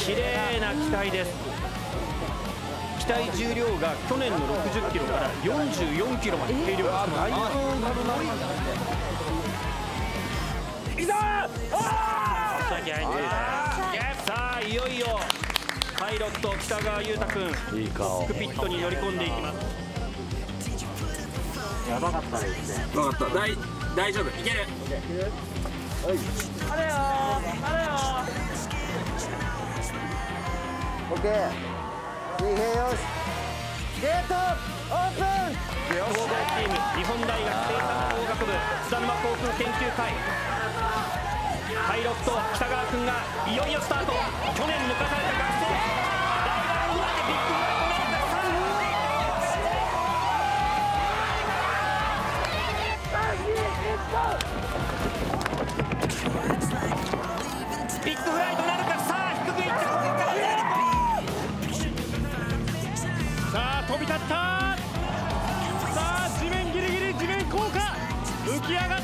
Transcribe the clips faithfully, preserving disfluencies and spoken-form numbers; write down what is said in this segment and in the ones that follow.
綺麗な機体です。機体重量が去年のろくじゅっキロからよんじゅうよんキロまで軽量化してます。いざさあいよいよパイロット北川裕太君コックピットに乗り込んでいきます。 やばかったですね。 分かった、大大丈夫、いける。 はい。 あれよあれよ。 オッケー。水平よし。ゲートオープン。 統合チーム日本大学生産工学部津田沼航空研究会パイロット北川君がいよいよスタート。去年抜かされた学生大学裏でビッグフライトなるか。ビッグフライトなるか。さあ低くいってここからね。さあ飛び立った。さあ地面ギリギリ地面効果浮き上がった。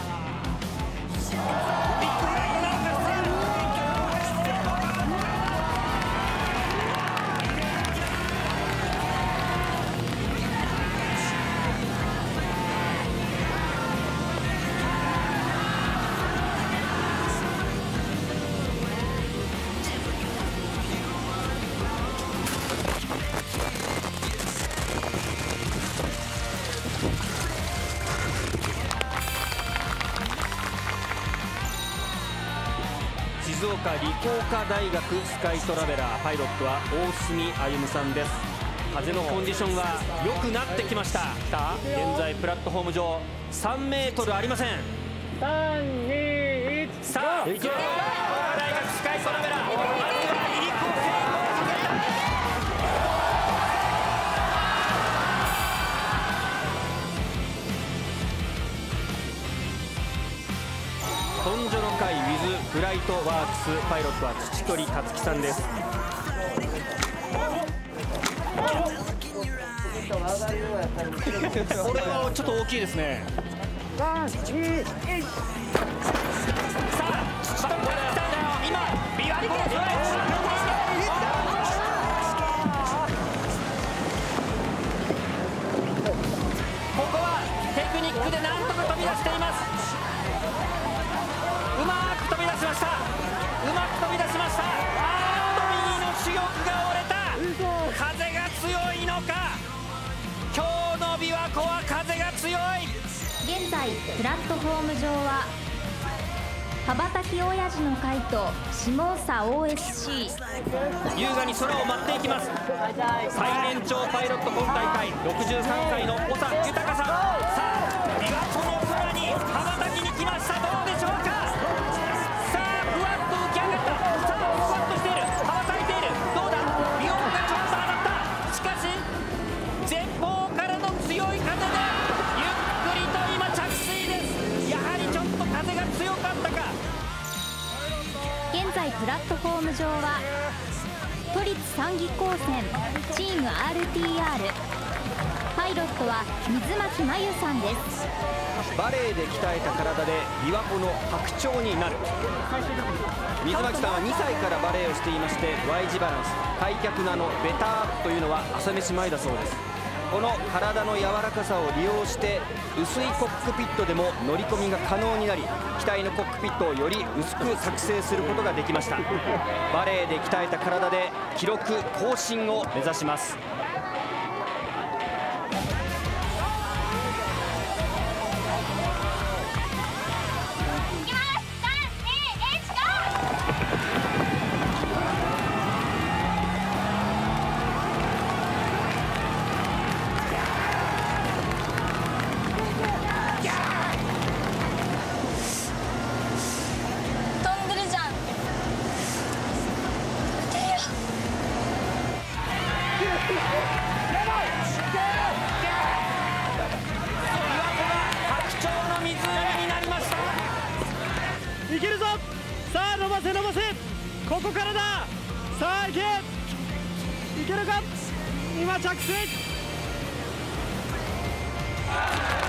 静岡理工科大学スカイトラベラーパイロットは大隅歩さんです。風のコンディションは良くなってきました。現在プラットフォーム上さんメートルありません。 さんにいち。 さあ理工科大学スカイトラベラーまずは離陸を成功させた。根性の会 with フライトワークスパイロットは土取克樹さんです。これはちょっと大きいですね。 さんにいち。 さあ土取克樹さん今琵琶湖を捉えここはテクニックでなんとか飛び出しています。うまく飛び出しました。うまく飛び出しました。あーっと右の主翼が折れた。風が強いのか。今日の琵琶湖は風が強い。 現在プラットフォーム上は羽ばたき親父の会と下総 オーエスシー優雅に空を舞っていきます。最年長パイロット今大会ろくじゅうさんさいの長豊さん。さあ琵琶湖の空に羽ばたきに来ました。どうでしょうか。さあふわっと浮き上がった。さあふわっとしている。羽ばたいている。どうだ。ビヨンがちょっと上がった。しかし前方からの強い風でゆっくりと今着水です。やはりちょっと風が強かったか。 現在プラットフォーム上は都立産技高専チーム アールティーアール パイロットは水巻真由さんです。 バレエで鍛えた体で琵琶湖の白鳥になる。水巻さんはにさいからバレエをしていまして Y 字バランス開脚のあのベターというのは朝飯前だそうです。この体の柔らかさを利用して薄いコックピットでも乗り込みが可能になり機体のコックピットをより薄く作成することができました。バレエで鍛えた体で記録更新を目指します。いけるぞ。さあ伸ばせ伸ばせ。ここからだ。さあいけ。いけるか。今着水。